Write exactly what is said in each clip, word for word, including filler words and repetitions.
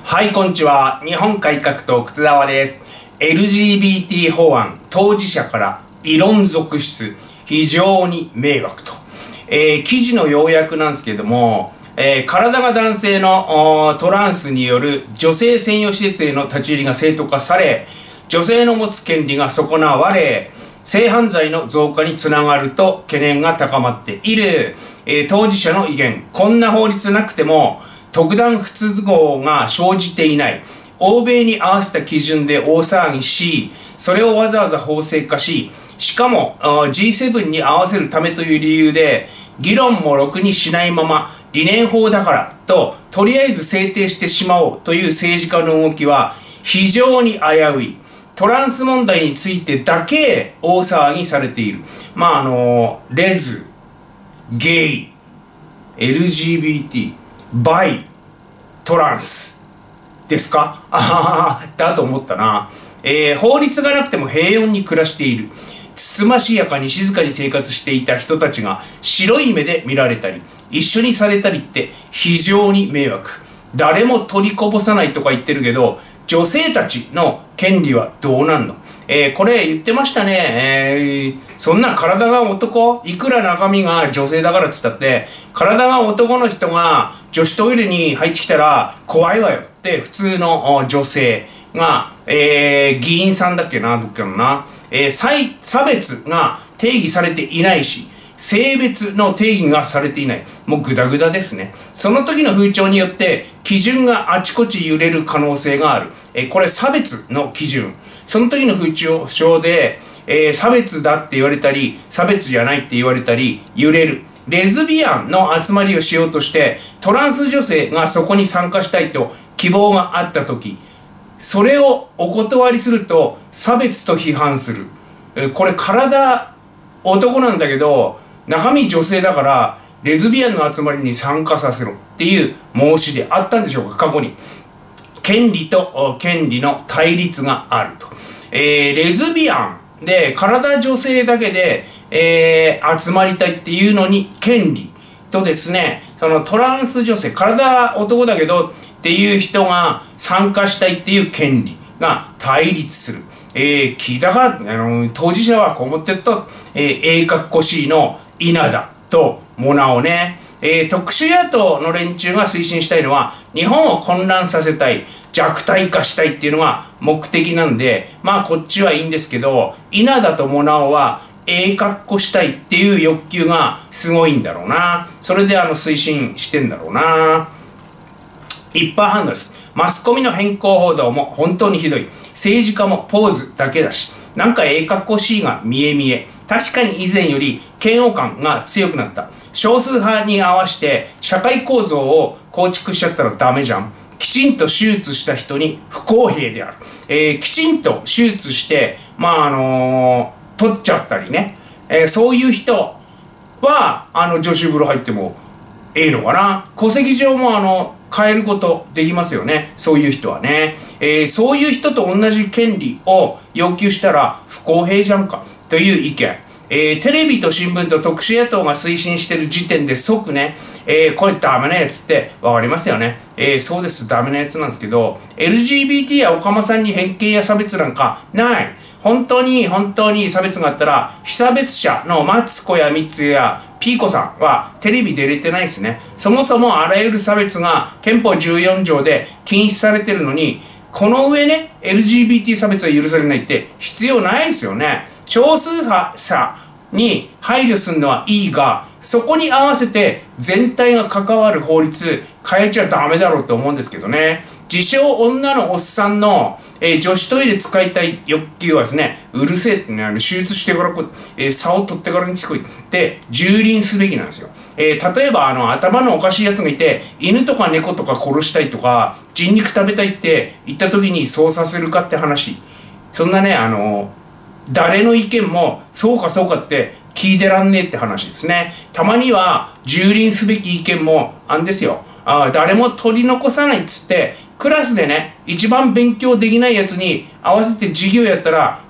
はい、こんにちは。日本改革党靴沢です。エルジービーティー 法案、当事者から異論続出、非常に迷惑と。えー、記事の要約なんですけれども、えー、体が男性のトランスによる女性専用施設への立ち入りが正当化され、女性の持つ権利が損なわれ、性犯罪の増加につながると懸念が高まっている。えー、当事者の意見、こんな法律なくても、特段不都合が生じていない。欧米に合わせた基準で大騒ぎし、それをわざわざ法制化し、しかも ジーセブン に合わせるためという理由で、議論もろくにしないまま、理念法だからと、とりあえず制定してしまおうという政治家の動きは、非常に危うい。トランス問題についてだけ大騒ぎされている。まあ、あの、レズ、ゲイ、エルジービーティー、バイ、トランスですかああ、だと思ったな。えー、法律がなくても平穏に暮らしている。つつましやかに静かに生活していた人たちが白い目で見られたり、一緒にされたりって非常に迷惑。誰も取りこぼさないとか言ってるけど、女性たちの権利はどうなんの？えー、これ言ってましたね。えー、そんな体が男、いくら中身が女性だからっつったって、体が男の人が女子トイレに入ってきたら怖いわよって普通の女性が、えー、議員さんだっけな、どっかのな、えー、差別が定義されていないし、性別の定義がされていない。もうグダグダですね。その時の風潮によって基準があちこち揺れる可能性がある。えー、これ差別の基準。その時の風潮で、えー、差別だって言われたり、差別じゃないって言われたり、揺れる。レズビアンの集まりをしようとして、トランス女性がそこに参加したいと希望があった時、それをお断りすると差別と批判する。えー、これ体男なんだけど、中身女性だから、レズビアンの集まりに参加させろっていう申し出あったんでしょうか、過去に。権利と権利の対立があると。えー、レズビアンで体女性だけで、えー、集まりたいっていうのに権利とですね、そのトランス女性、体男だけどっていう人が参加したいっていう権利が対立する。えー、聞いたか、あの、当事者はこう思ってると、えー、ええかっこしいの稲田とモナをね、えー、特殊野党の連中が推進したいのは、日本を混乱させたい、弱体化したいっていうのが目的なんで、まあこっちはいいんですけど、稲田とモナオは、ええかっこしたいっていう欲求がすごいんだろうな。それであの推進してんだろうな。一般判断です。マスコミの変更報道も本当にひどい。政治家もポーズだけだし、なんかええかっこしいが見え見え。確かに以前より嫌悪感が強くなった。少数派に合わせて社会構造を構築しちゃったらダメじゃん。きちんと手術した人に不公平である。えー、きちんと手術して、まああのー、取っちゃったりね。えー、そういう人は、あの、女子風呂入ってもええのかな。戸籍上もあの、変えることできますよね。そういう人はね。えー、そういう人と同じ権利を要求したら不公平じゃんか。という意見。えー、テレビと新聞と特殊野党が推進してる時点で即ね、えー、これダメなやつってわかりますよね。えー、そうです、ダメなやつなんですけど、エルジービーティー やオカマさんに偏見や差別なんかない。本当に本当に差別があったら、被差別者のマツコやミッツやピーコさんはテレビ出れてないですね。そもそもあらゆる差別が憲法じゅうよん条で禁止されてるのに、この上ね、エルジービーティー 差別は許されないって必要ないですよね。少数派者に配慮するのはいいが、そこに合わせて全体が関わる法律変えちゃダメだろうと思うんですけどね。自称女のおっさんの、えー、女子トイレ使いたい欲求はですね、うるせえってね、あの手術してからこう、えー、竿を取ってからに聞こえて、蹂躙すべきなんですよ。えー、例えばあの頭のおかしいやつがいて、犬とか猫とか殺したいとか、人肉食べたいって言った時にそうさせるかって話。そんなね、あの誰の意見もそうかそうかって聞いてらんねえって話ですね。たまには蹂躙すべき意見もあんですよ。あ、誰も取り残さないっつってクラスでね、一番勉強できないやつに合わせて授業やったら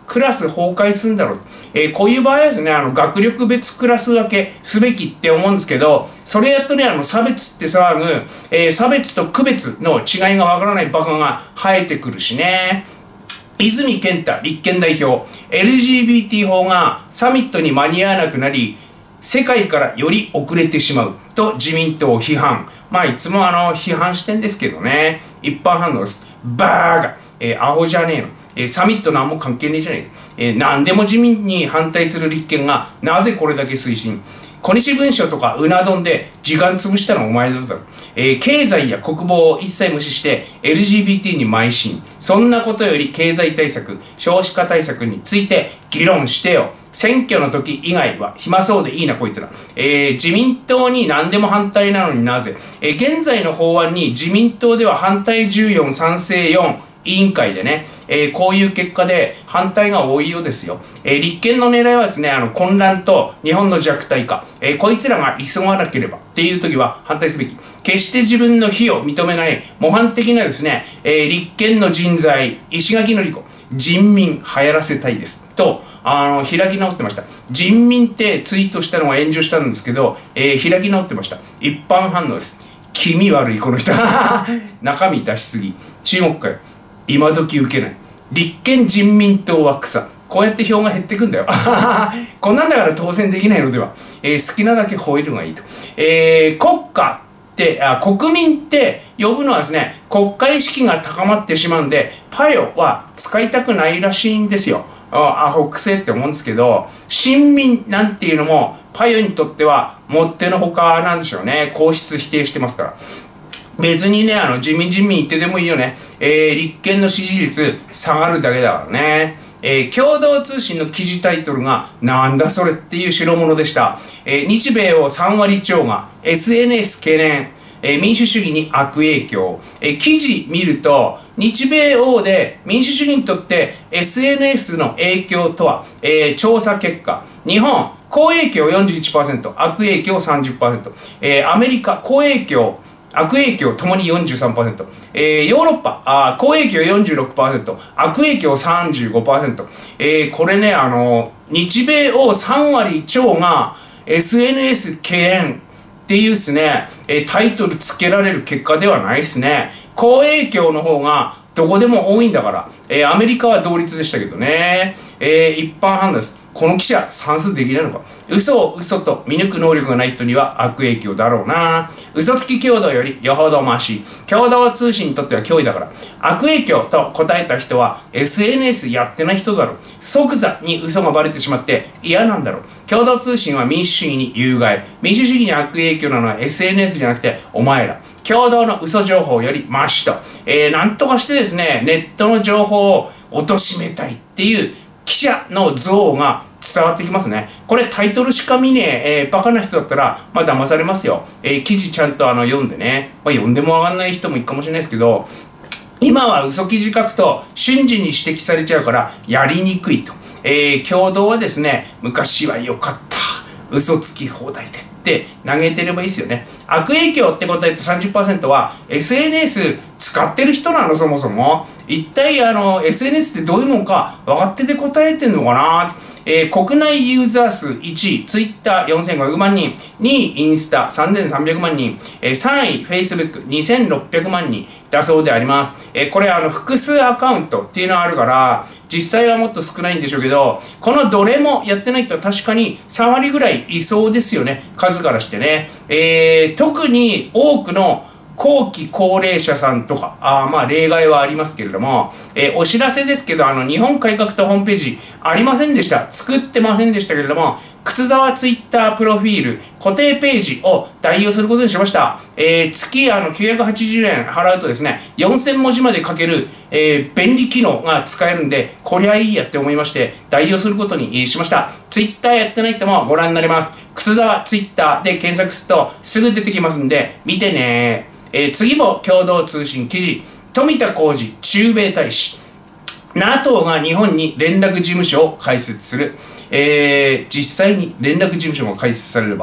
クラス崩壊するんだろう。えー、こういう場合はですね、あの、学力別クラス分けすべきって思うんですけど、それやっとね、あの、差別って騒ぐ、えー、差別と区別の違いがわからないバカが生えてくるしね。泉健太立憲代表、エルジービーティー 法がサミットに間に合わなくなり、世界からより遅れてしまうと自民党を批判。まあ、いつもあの、批判してんですけどね。一般反応です。バーガー、えー、アホじゃねえの。えー、サミットなんも関係ねえじゃねえか。えー、何でも自民に反対する立憲が、なぜこれだけ推進。小西文書とかうな丼で時間潰したのはお前だろ。えー、経済や国防を一切無視して エルジービーティー に邁進。そんなことより経済対策、少子化対策について議論してよ。選挙の時以外は暇そうでいいなこいつら。えー、自民党に何でも反対なのになぜ。えー、現在の法案に自民党では反対じゅうよん、賛成よん。委員会でね、えー、こういう結果で反対が多いようですよ。えー、立憲の狙いはですね、あの混乱と日本の弱体化、えー、こいつらが急がなければっていう時は反対すべき。決して自分の非を認めない模範的なですね、えー、立憲の人材、石垣のり子、人民流行らせたいですと、あの開き直ってました。人民ってツイートしたのが炎上したんですけど、えー、開き直ってました。一般反応です。気味悪いこの人。中身出しすぎ。中国かよ。今時受けない。立憲人民党は草。こうやって票が減ってくんだよ。こんなんだから当選できないのでは。えー、好きなだけ吠えるがいいと。えー、国家ってあ、国民って呼ぶのはですね、国家意識が高まってしまうんで、パヨは使いたくないらしいんですよ。アホくせって思うんですけど、親民なんていうのも、パヨにとってはもってのほかなんでしょうね。皇室否定してますから。別にね、あの、自民人民言ってでもいいよね。えー、立憲の支持率下がるだけだからね。えー、共同通信の記事タイトルが、なんだそれっていう代物でした。えー、日米をさん割超が エスエヌエス 懸念、えー、民主主義に悪影響。えー、記事見ると、日米欧で民主主義にとって エスエヌエス の影響とは、えー、調査結果。日本、好影響 よんじゅういちパーセント、悪影響 さんじゅっパーセント。えー、アメリカ、好影響、悪影響ともに よんじゅうさんパーセント、えー、ヨーロッパあ好影響 よんじゅうろくパーセント、悪影響 さんじゅうごパーセント、えー、これね、あの日米欧さん割超が エスエヌエス 敬遠っていうですね、えー、タイトルつけられる結果ではないですね。好影響の方がどこでも多いんだから、えー、アメリカは同率でしたけどね、えー、一般判断です。この記者算数できないのか。嘘を嘘と見抜く能力がない人には悪影響だろうな。嘘つき共同よりよほどマシ。共同通信にとっては脅威だから。悪影響と答えた人は エスエヌエス やってない人だろう。即座に嘘がバレてしまって嫌なんだろう。共同通信は民主主義に有害。民主主義に悪影響なのは エスエヌエス じゃなくてお前ら。共同の嘘情報よりマシと。えー、なんとかしてですね、ネットの情報を貶めたいっていう記者の像が伝わってきますね。これタイトルしか見ねえ、えー、バカな人だったら、まあ騙されますよ。えー、記事ちゃんとあの読んでね。まあ読んでもわかんない人もいるかもしれないですけど、今は嘘記事書くと瞬時に指摘されちゃうからやりにくいと。えー、共同はですね、昔は良かった。嘘つき放題でって投げてればいいですよね。悪影響って答えた さんじゅっパーセント は エスエヌエス 使ってる人なのそもそも。一体あの エスエヌエス ってどういうもんか分かってて答えてんのかな。えー、国内ユーザー数いちい、ツイッターよんせんごひゃくまんにん、にいインスタさんぜんさんびゃくまんにん、えー、さんいフェイスブックにせんろっぴゃくまんにんだそうであります。えー、これあの複数アカウントっていうのがあるから、実際はもっと少ないんでしょうけど、このどれもやってない人は確かにさん割ぐらいいそうですよね。数からしてね。えー、特に多くの後期高齢者さんとか、あまあ例外はありますけれども、えー、お知らせですけど、あの、日本改革党ホームページありませんでした。作ってませんでしたけれども、靴沢ツイッタープロフィール、固定ページを代用することにしました。えー、月あのきゅうひゃくはちじゅうえん払うとですね、よんせんもじまで書ける、えー、便利機能が使えるんで、こりゃいいやって思いまして、代用することにしました。ツイッターやってない人もご覧になれます。靴沢ツイッターで検索するとすぐ出てきますんで、見てね。えー、次も共同通信記事、富田浩二駐米大使、NATO が日本に連絡事務所を開設する。えー、実際に連絡事務所が開設されれば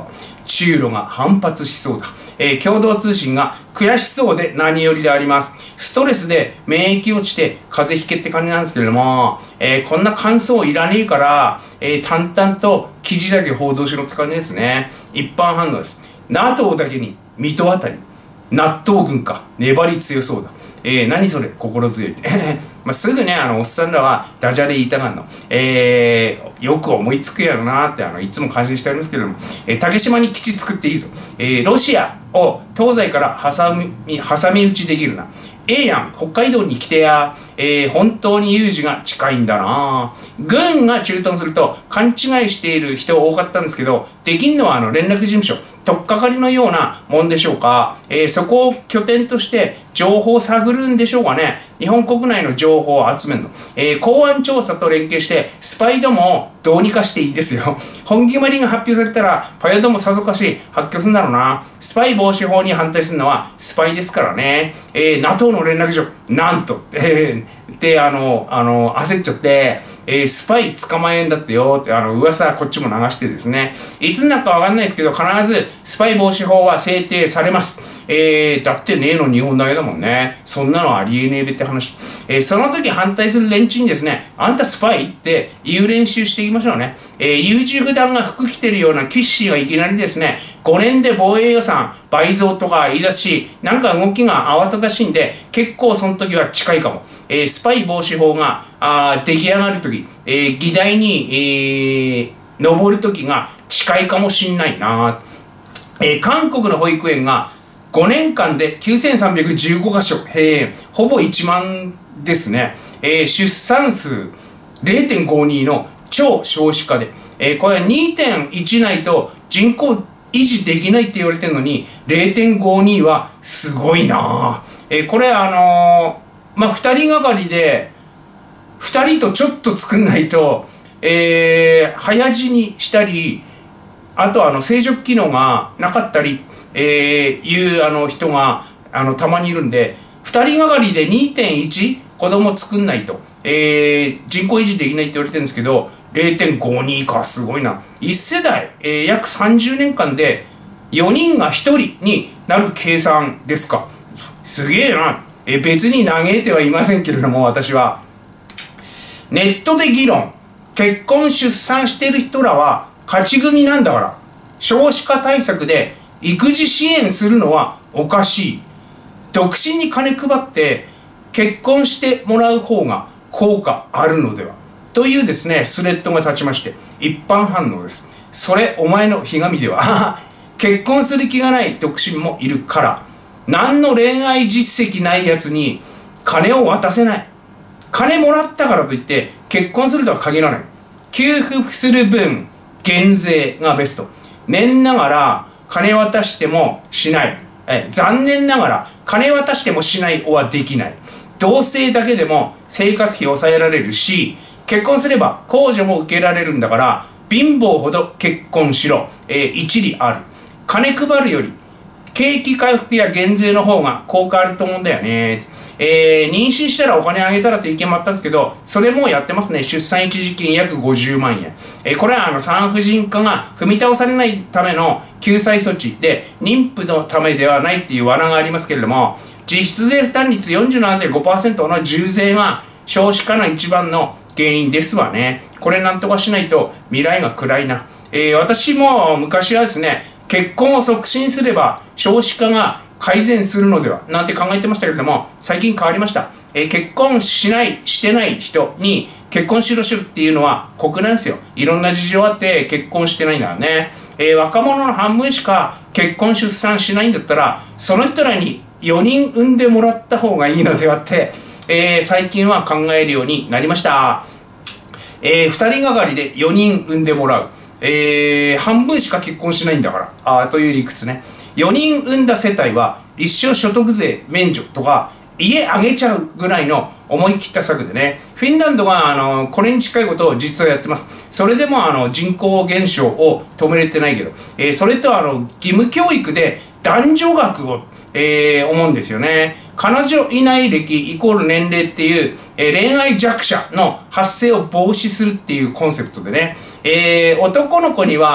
中ロが反発しそうだ。えー、共同通信が悔しそうで何よりであります。ストレスで免疫落ちて風邪ひけって感じなんですけれども、えー、こんな感想いらねえから、えー、淡々と記事だけ報道しろって感じですね。一般反応です。NATO だけに水戸あたり。納豆軍か。粘り強そうだ。えー、何それ心強いって。まあすぐね、あの、おっさんらはダジャレ言いたがんの。えー、よく思いつくやろなって、あの、いつも感心しておりますけれども、えー、竹島に基地作っていいぞ。えー、ロシアを東西から挟み、挟み撃ちできるな。ええやん、北海道に来てや。えー、本当に有事が近いんだな。軍が駐屯すると勘違いしている人多かったんですけど、できんのはあの連絡事務所、取っかかりのようなもんでしょうか。えー、そこを拠点として情報を探るんでしょうかね。日本国内の情報を集めるの。えー、公安調査と連携してスパイどもをどうにかしていいですよ。本決まりが発表されたらパヤどもさぞかし発狂するんだろうな。スパイ防止法に反対するのはスパイですからね。えー、NATO の連絡所、なんと、えー、で、あの、あの、焦っちゃって、えー、スパイ捕まえんだってよって、あの、噂こっちも流してですね、いつになるかわかんないですけど、必ずスパイ防止法は制定されます。えー、だってねえの日本だけだもんね。そんなのありえねえべって話。えー、その時反対する連中にですね、あんたスパイって言う練習していきましょうね。えー、優柔不断が服着てるようなキッシーがいきなりですね、ごねんで防衛予算倍増とか言い出すし、なんか動きが慌ただしいんで、結構その時は近いかも。えー、スパイ防止法があ出来上がる時、えー、議題に、えー、上る時が近いかもしんないな。えー、韓国の保育園がごねんかんできゅうせんさんびゃくじゅうごかしょ、えー、ほぼいちまんですね。えー、出産数 れいてんごに の超少子化で、えー、これは にてんいち ないと人口維持できないって言われてるのに れいてんごに はすごいな。えー、これあのー、まあふたりがかりでふたりとちょっと作んないと、えー、早死にしたり、あとあの生殖機能がなかったり、えー、いうあの人があのたまにいるんで、ふたりがかりで にてんいち 子供作んないと、えー、人口維持できないって言われてるんですけど、れいてんごに かすごいな。いち世代、えー、約さんじゅうねんかんでよにんがひとりになる計算ですか。すげえな。えー、別に嘆いてはいませんけれども、私はネットで議論、結婚出産してる人らは勝ち組なんだから、少子化対策で育児支援するのはおかしい。独身に金配って結婚してもらう方が効果あるのではというですね、スレッドが立ちまして、一般反応です。それお前のひがみでは結婚する気がない独身もいるから、何の恋愛実績ないやつに金を渡せない。金もらったからといって結婚するとは限らない。給付する分減税がベスト。念ながら金渡してもしない。え残念ながら金渡してもしないはできない。同棲だけでも生活費抑えられるし、結婚すれば控除も受けられるんだから、貧乏ほど結婚しろ、えー、一理ある。金配るより景気回復や減税の方が効果あると思うんだよね。えー、妊娠したらお金あげたらって意見もあったんですけど、それもやってますね。出産一時金約ごじゅうまんえん。えー、これはあの産婦人科が踏み倒されないための救済措置で、妊婦のためではないっていう罠がありますけれども、実質税負担率 よんじゅうななてんごパーセント の重税が少子化の一番の原因ですわね。これなんとかしないと未来が暗いな。えー、私も昔はですね、結婚を促進すれば少子化が改善するのではなんて考えてましたけれども、最近変わりました。えー、結婚しないしてない人に結婚しろしろっていうのは酷なんですよ。いろんな事情あって結婚してないんだからね。えー、若者の半分しか結婚出産しないんだったら、その人らによにん産んでもらった方がいいのではって、えー、最近は考えるようになりました。えー、ふたりがかりでよにん産んでもらう。えー、半分しか結婚しないんだからあという理屈ね。よにん産んだ世帯は一生所得税免除とか家あげちゃうぐらいの思い切った策でね、フィンランドがあのこれに近いことを実はやってます。それでもあの人口減少を止めれてないけど、えー、それとあの義務教育で男女学を、えー、思うんですよね。彼女いない歴イコール年齢っていう、えー、恋愛弱者の発生を防止するっていうコンセプトでね、えー、男の子には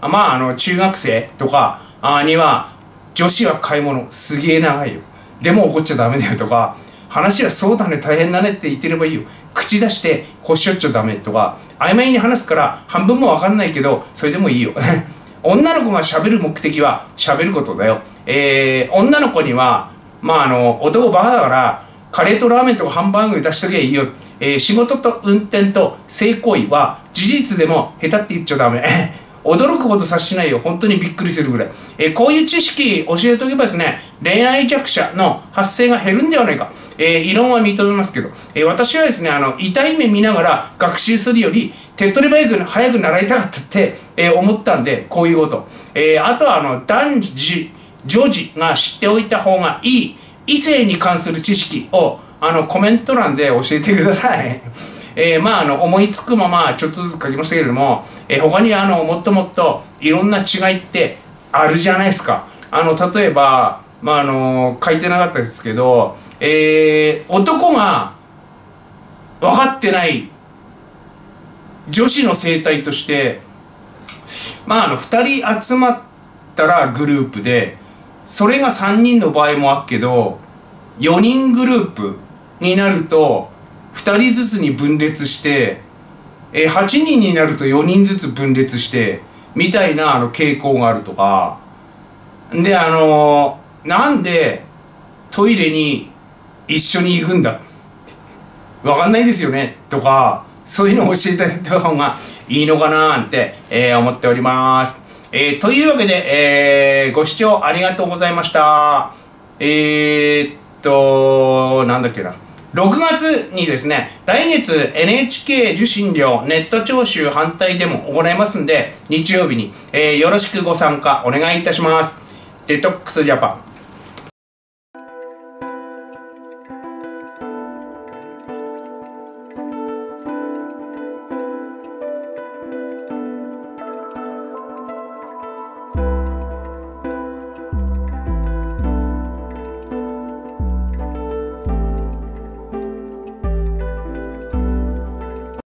まあ、あの、中学生とかには、女子は買い物すげえ長いよ。でも怒っちゃダメだよとか、話はそうだね、大変だねって言ってればいいよ。口出して腰折っちゃダメとか、曖昧に話すから半分もわかんないけど、それでもいいよ。女の子が喋る目的は喋ることだよ。えー、女の子には、まああの、男バカだから、カレーとラーメンとかハンバーグ出しときゃいいよ。えー、仕事と運転と性行為は事実でも下手って言っちゃダメ。驚くほど察しないよ。本当にびっくりするぐらい。えー、こういう知識教えておけばですね、恋愛弱者の発生が減るんではないか。えー、異論は認めますけど、えー、私はですね、あの、痛い目見ながら学習するより、手っ取り早く早く習いたかったって、えー、思ったんで、こういうこと。えー、あとは、あの、男児、女児が知っておいた方がいい、異性に関する知識を、あの、コメント欄で教えてください。えー、まあ、あの、思いつくままちょっとずつ書きましたけれども、えー、他にあの、もっともっといろんな違いってあるじゃないですか。あの、例えば、まあ、あの、書いてなかったですけど、えー、男が分かってない女子の生態として、まあ、あの、二人集まったらグループで、それが三人の場合もあるけど、よにんグループになると、ふたりずつに分裂して、えー、はちにんになるとよにんずつ分裂して、みたいなあの傾向があるとか、で、あのー、なんでトイレに一緒に行くんだわかんないですよねとか、そういうのを教えてあげた方がいいのかななんて、えー、思っております。えー、というわけで、えー、ご視聴ありがとうございました。えー、っと、なんだっけな。ろくがつにですね、来月 エヌエイチケー 受信料ネット徴収反対デモ行いますんで、日曜日に、えー、よろしくご参加お願いいたします。デトックスジャパン。